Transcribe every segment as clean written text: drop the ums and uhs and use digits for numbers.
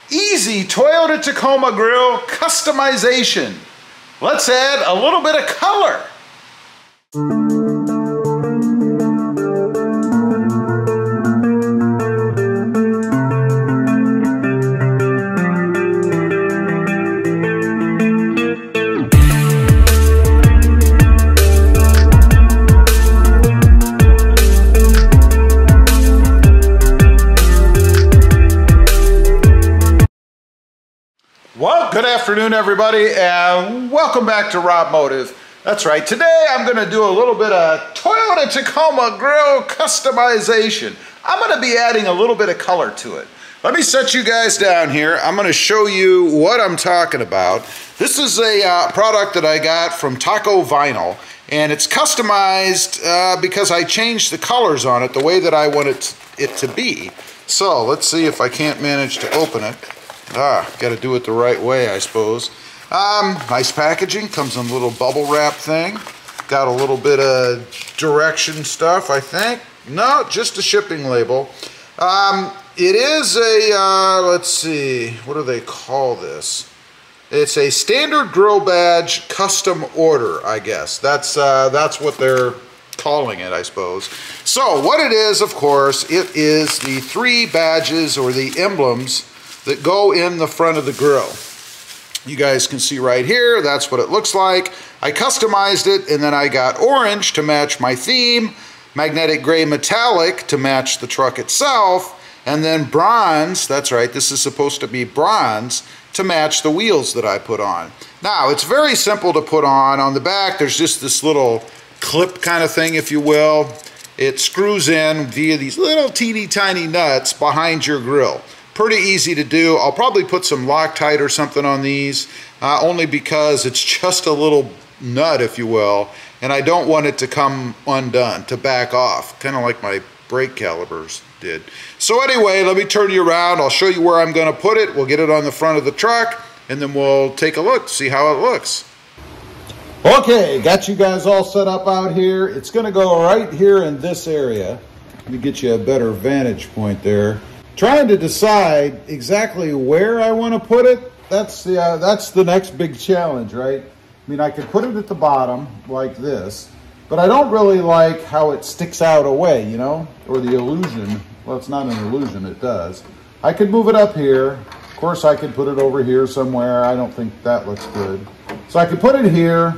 Easy Toyota Tacoma grill customization. Let's add a little bit of color. Well, good afternoon, everybody, and welcome back to Rob Motive. That's right, today I'm going to do a little bit of Toyota Tacoma grill customization. I'm going to be adding a little bit of color to it. Let me set you guys down here. I'm going to show you what I'm talking about. This is a product that I got from Taco Vinyl, and it's customized because I changed the colors on it the way that I want it to be. So let's see if I can't manage to open it. Got to do it the right way, I suppose. Nice packaging, comes in a little bubble wrap thing. Got a little bit of direction stuff, I think. No, just a shipping label. It is a, let's see, what do they call this? It's a standard grill badge custom order, I guess. That's what they're calling it, I suppose. So what it is, of course, it is the 3 badges or the emblems that go in the front of the grill. You guys can see right here, that's what it looks like. I customized it, and then I got orange to match my theme, magnetic gray metallic to match the truck itself, and then bronze, that's right, this is supposed to be bronze, to match the wheels that I put on. Now, it's very simple to put on. On the back, there's just this little clip kind of thing, if you will. It screws in via these little teeny tiny nuts behind your grill. Pretty easy to do. I'll probably put some Loctite or something on these, only because it's just a little nut, if you will, and I don't want it to come undone, to back off, kind of like my brake calipers did. So anyway, let me turn you around. I'll show you where I'm going to put it. We'll get it on the front of the truck, and then we'll take a look, see how it looks. Okay, got you guys all set up out here. It's going to go right here in this area. Let me get you a better vantage point there. Trying to decide exactly where I want to put it, that's the next big challenge, right? I mean, I could put it at the bottom like this, but I don't really like how it sticks out away, you know, or the illusion. Well, it's not an illusion, it does. I could move it up here. Of course, I could put it over here somewhere. I don't think that looks good. So I could put it here,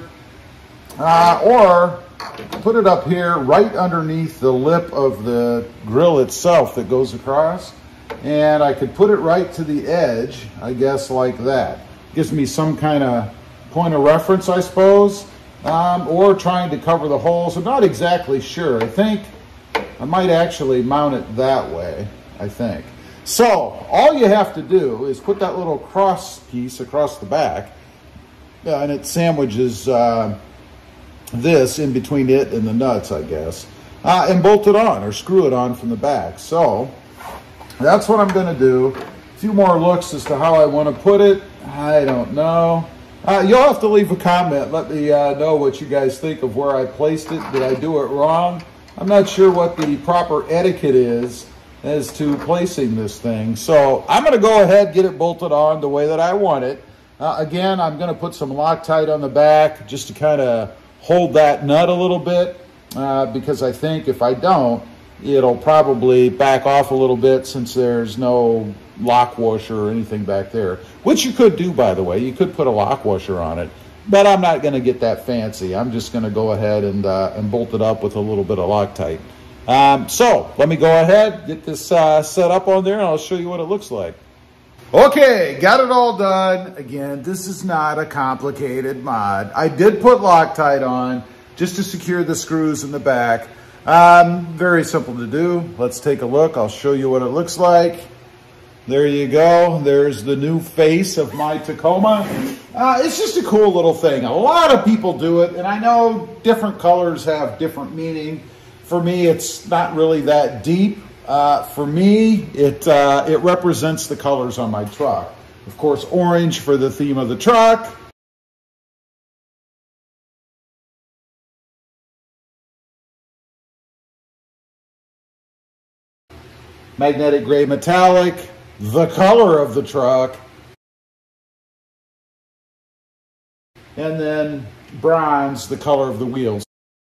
or put it up here right underneath the lip of the grill itself that goes across. And I could put it right to the edge, I guess, like that. Gives me some kind of point of reference, I suppose, or trying to cover the holes. I'm not exactly sure. I think I might actually mount it that way, I think. So all you have to do is put that little cross piece across the back, and it sandwiches this in between it and the nuts, I guess, and bolt it on or screw it on from the back. So that's what I'm going to do. A few more looks as to how I want to put it. I don't know. You'll have to leave a comment. Let me know what you guys think of where I placed it. Did I do it wrong? I'm not sure what the proper etiquette is as to placing this thing. So I'm going to go ahead, get it bolted on the way that I want it. Again, I'm going to put some Loctite on the back just to kind of hold that nut a little bit, because I think if I don't, it'll probably back off a little bit since there's no lock washer or anything back there, which you could do, by the way. You could put a lock washer on it, but I'm not going to get that fancy. I'm just going to go ahead and bolt it up with a little bit of Loctite. So let me go ahead, get this set up on there, and I'll show you what it looks like. Okay, got it all done. Again, this is not a complicated mod. I did put Loctite on just to secure the screws in the back. Very simple to do. Let's take a look. I'll show you what it looks like. There you go. There's the new face of my Tacoma. It's just a cool little thing. A lot of people do it, and I know different colors have different meaning. For me, it's not really that deep. For me, it represents the colors on my truck. Of course, orange for the theme of the truck. Magnetic gray metallic, the color of the truck, and then bronze, the color of the wheels.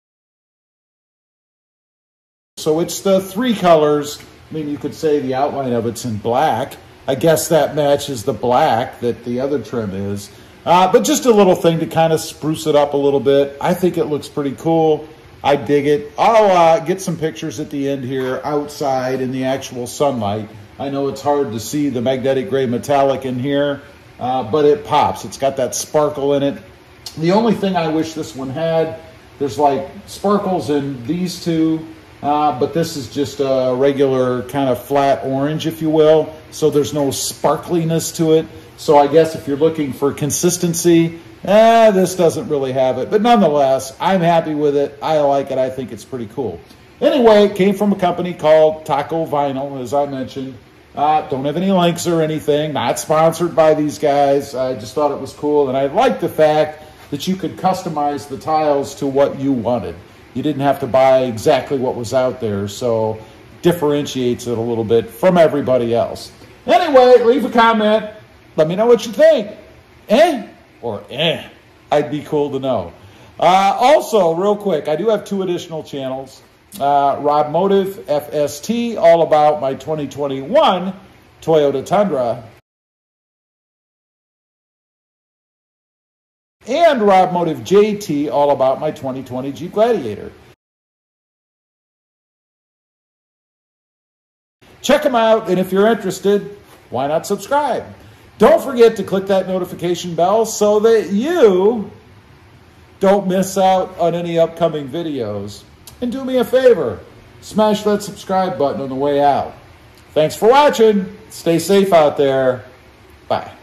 So it's the three colors. I mean, you could say the outline of it's in black. I guess that matches the black that the other trim is. But just a little thing to kind of spruce it up a little bit. I think it looks pretty cool. I dig it. I'll get some pictures at the end here outside in the actual sunlight. I know it's hard to see the magnetic gray metallic in here, but it pops. It's got that sparkle in it. The only thing I wish this one had, there's like sparkles in these two, but this is just a regular kind of flat orange, if you will. So there's no sparkliness to it. So I guess if you're looking for consistency, this doesn't really have it. But nonetheless, I'm happy with it. I like it. I think it's pretty cool. Anyway, it came from a company called Taco Vinyl, as I mentioned. Don't have any links or anything. Not sponsored by these guys. I just thought it was cool. And I like the fact that you could customize the tiles to what you wanted. You didn't have to buy exactly what was out there. So differentiates it a little bit from everybody else. Anyway, leave a comment. Let me know what you think. Or I'd be cool to know. Also, real quick, I do have 2 additional channels. Rob Motive FST, all about my 2021 Toyota Tundra. And Rob Motive JT, all about my 2020 Jeep Gladiator. Check them out, and if you're interested, why not subscribe? Don't forget to click that notification bell so that you don't miss out on any upcoming videos. And do me a favor, smash that subscribe button on the way out. Thanks for watching. Stay safe out there. Bye.